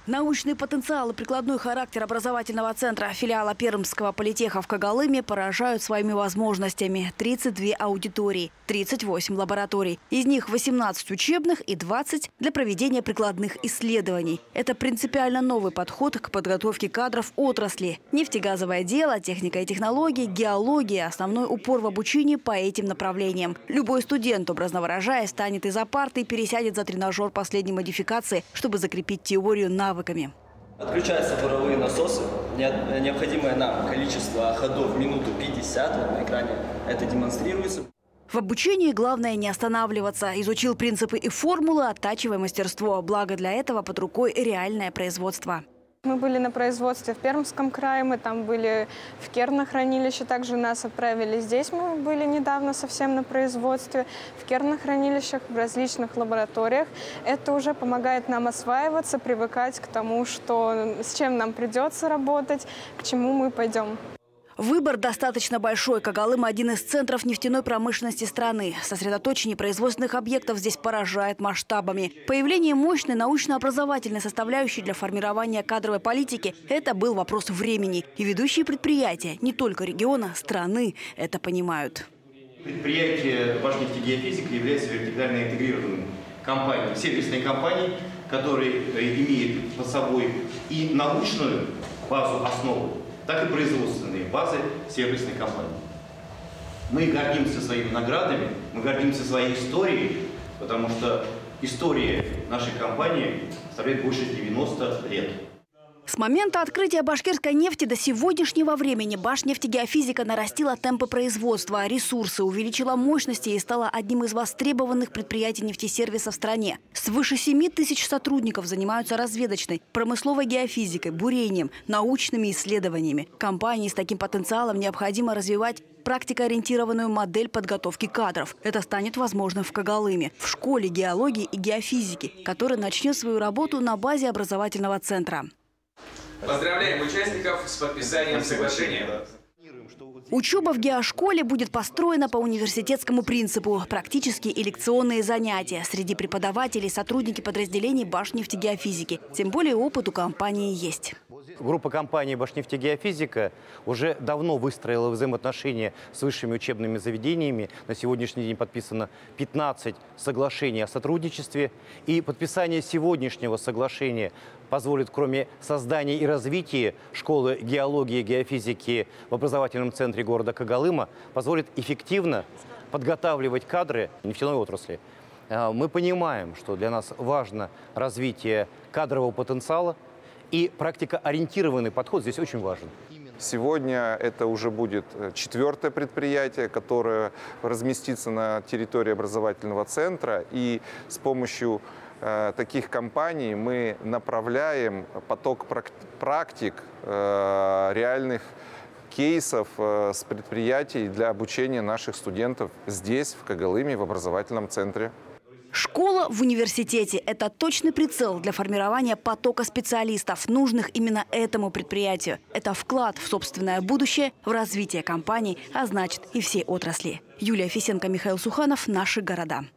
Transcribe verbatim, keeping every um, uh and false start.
Научный потенциал и прикладной характер образовательного центра филиала Пермского политеха в Когалыме поражают своими возможностями. тридцать две аудитории, тридцать восемь лабораторий. Из них восемнадцать учебных и двадцать для проведения прикладных исследований. Это принципиально новый подход к подготовке кадров отрасли. Нефтегазовое дело, техника и технологии, геология – основной упор в обучении по этим направлениям. Любой студент, образно выражаясь, станет из-за парты и пересядет за тренажер последней модификации, чтобы закрепить теорию навыками. Отключаются буровые насосы. Необходимое нам количество ходов в минуту пятьдесят. Вот на экране это демонстрируется. В обучении главное не останавливаться. Изучил принципы и формулы, оттачивая мастерство. Благо для этого под рукой реальное производство. Мы были на производстве в Пермском крае, мы там были в кернохранилище, также нас отправили здесь. Мы были недавно совсем на производстве, в кернохранилищах, в различных лабораториях. Это уже помогает нам осваиваться, привыкать к тому, что, с чем нам придется работать, к чему мы пойдем. Выбор достаточно большой. Когалым – один из центров нефтяной промышленности страны. Сосредоточение производственных объектов здесь поражает масштабами. Появление мощной научно-образовательной составляющей для формирования кадровой политики – это был вопрос времени. И ведущие предприятия не только региона, страны это понимают. Предприятие «Башнефтегеофизика» является вертикально интегрированной компанией, сервисной компанией, которая имеет под собой и научную базу, основу, так и производственные базы сервисной компании. Мы гордимся своими наградами, мы гордимся своей историей, потому что история нашей компании составляет больше девяноста лет. С момента открытия башкирской нефти до сегодняшнего времени Башнефтегеофизика нарастила темпы производства, ресурсы, увеличила мощности и стала одним из востребованных предприятий нефтесервиса в стране. Свыше семи тысяч сотрудников занимаются разведочной, промысловой геофизикой, бурением, научными исследованиями. Компании с таким потенциалом необходимо развивать практикоориентированную модель подготовки кадров. Это станет возможным в Когалыме, в школе геологии и геофизики, которая начнет свою работу на базе образовательного центра. Поздравляем участников с подписанием соглашения. Учеба в геошколе будет построена по университетскому принципу. Практические и лекционные занятия. Среди преподавателей сотрудники подразделений Башнефтегеофизики. Тем более опыт у компании есть. Группа компании «Башнефтегеофизика» уже давно выстроила взаимоотношения с высшими учебными заведениями. На сегодняшний день подписано пятнадцать соглашений о сотрудничестве. И подписание сегодняшнего соглашения позволит, кроме создания и развития школы геологии и геофизики в образовательном центре города Когалыма, позволит эффективно подготавливать кадры нефтяной отрасли. Мы понимаем, что для нас важно развитие кадрового потенциала, и практикоориентированный подход здесь очень важен. Сегодня это уже будет четвертое предприятие, которое разместится на территории образовательного центра. И с помощью э, таких компаний мы направляем поток практик, э, реальных кейсов э, с предприятий для обучения наших студентов здесь, в Когалыме, в образовательном центре. Школа в университете – это точный прицел для формирования потока специалистов, нужных именно этому предприятию. Это вклад в собственное будущее, в развитие компаний, а значит и всей отрасли. Юлия Фисенко, Михаил Суханов. Наши города.